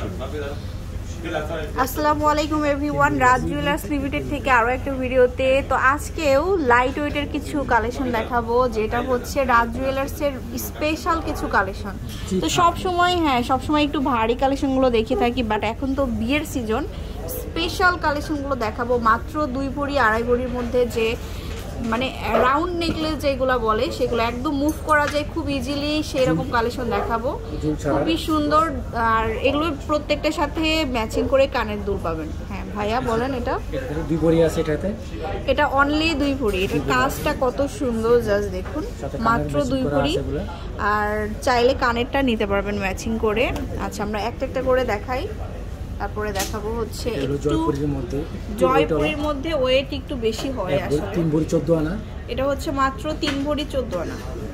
আসসালামু আলাইকুম এভরিওয়ান, রাজ jewellers limited থেকে আরও একটা ভিডিওতে। তো আজকেও লাইট ওয়েটের কিছু কালেকশন দেখাবো, যেটা হচ্ছে রাজ জুয়েলার্সের স্পেশাল কিছু কালেকশন। তো সবসময় একটু ভারী কালেকশনগুলো দেখে থাকি, বাট এখন তো বিয়ের সিজন, স্পেশাল কালেকশনগুলো দেখাবো। মাত্র 2 ভরি 2.5 ভরির মধ্যে যে মানে রাউন্ড নেকলেস যেগুলো বলে সেগুলো একদম মুভ করা যায় খুব ইজিলি, সেই রকম কালেকশন দেখাবো। খুবই সুন্দর, আর এগুলো প্রত্যেকটার সাথে ম্যাচিং করে কানের দুল পাবেন। হ্যাঁ ভাইয়া বলেন, এটা 2 ভরি আছে এটাতে? এটা অনলি 2 ভরি। এটার কাজটা কত সুন্দর, জাস্ট দেখুন, মাত্র 2 ভরি। আর চাইলে কানেরটা নিতে পারবেন ম্যাচিং করে। আচ্ছা, আমরা একটা একটা করে দেখাই, তারপরে দেখাবো হচ্ছে জয়পুরের মধ্যে ওয়েট একটু বেশি হয় আসলে। 3 ভরি 14 আনা। এটা হচ্ছে মাত্র 3 ভরি 14 আনা।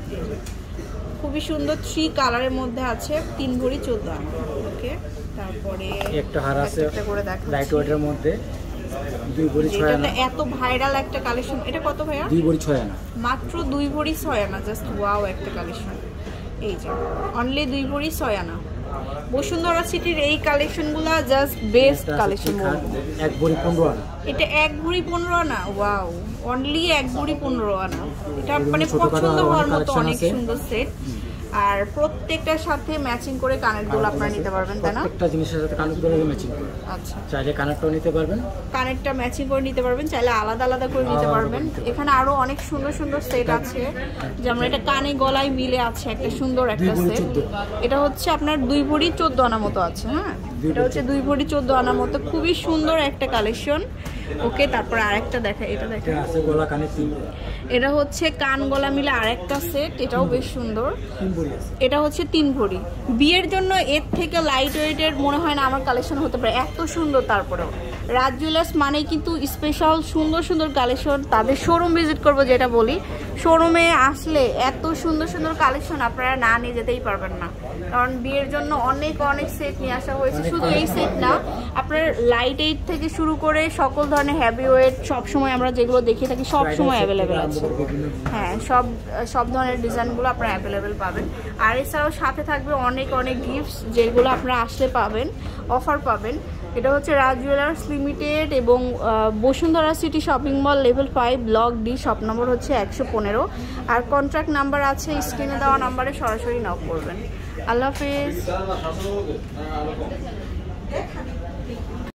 খুবই সুন্দর 3 কালারের মধ্যে আছে, 3 ভরি 14 আনা। ওকে, তারপরে একটা হার আছে একটা করে দেখাচ্ছি লাইট ওয়েটের মধ্যে 2 ভরি 6 আনা। এটা এত ভাইরাল একটা কালেকশন। এটা কত ভাইয়া? 2 ভরি 6 আনা। মাত্র 2 ভরি 6 আনা। জাস্ট ওয়াও একটা কালেকশন। এই যে অনলি 2 ভরি 6 আনা। বসুন্ধরা সিটির এই কালেকশনগুলো জাস্ট বেস্ট কালেকশন বলবো। 1 ভরি 15 আনা। এটা 1 ভরি 15 আনা। ওয়াও, অনলি 1 ভরি 15 আনা। এটা মানে পছন্দ হওয়ার মতো অনেক সুন্দর সেট। আর প্রত্যেকটার সাথে ম্যাচিং করে কানের দুল আপনারা নিতে পারবেন, তাই না? প্রত্যেকটা জিনিসের সাথে কানের দুল ম্যাচিং করে। আচ্ছা, চাইলে কানেরটাও নিতে পারবেন, কানেরটা ম্যাচিং করে নিতে পারবেন, চাইলে আলাদা আলাদা করে নিতে পারবেন। এখানে আরো অনেক সুন্দর সুন্দর সেট আছে, যেমন এটা কানে গলায় মিলে আছে একটা সুন্দর একটা সেট। এটা হচ্ছে আপনার 2 ভরি 14 আনা মতো আছে। হ্যাঁ, এটা হচ্ছে 2 ভরি 14 আনা মতো, খুবই সুন্দর একটা কালেকশন। ওকে, তারপর আরেকটা দেখা, এটা দেখা আছে গলা কানে 3। এটা হচ্ছে কান গলা মিলে আরেকটা সেট, এটাও বেশ সুন্দর। 3 ভরি আছে। এটা হচ্ছে 3 ভরি। বিয়ের জন্য এর থেকে লাইট ওয়েটের মনে হয় না আমার কালেকশন হতে পারে, এত সুন্দর। তারপরেও রাজ জুয়েলার্স মানেই কিন্তু স্পেশাল সুন্দর সুন্দর কালেকশন। তাদের শোরুম ভিজিট করবো, যেটা বলি, শোরুমে আসলে এত সুন্দর সুন্দর কালেকশন আপনারা না নিয়ে যেতেই পারবেন না, কারণ বিয়ের জন্য অনেক অনেক সেট নিয়ে আসা হয়েছে। শুধু এই সেট না, আপনার লাইট এইট থেকে শুরু করে সকল ধরনের হ্যাভি ওয়েট সবসময় আমরা যেগুলো দেখে থাকি সবসময় অ্যাভেলেবেল আছে। হ্যাঁ, সব ধরনের ডিজাইনগুলো আপনারা অ্যাভেলেবেল পাবেন। আর এছাড়াও সাথে থাকবে অনেক অনেক গিফটস, যেগুলো আপনারা আসলে পাবেন, অফার পাবেন। এটা হচ্ছে রাজ জুয়েলার্স লিমিটেড এবং Bashundhara city shopping mall, level 5, block D, shop number হচ্ছে 115। আর কন্ট্যাক্ট নাম্বার আছে স্ক্রিনে দেওয়া নাম্বারে সরাসরি নক করবেন। আল্লাহ হাফেজ।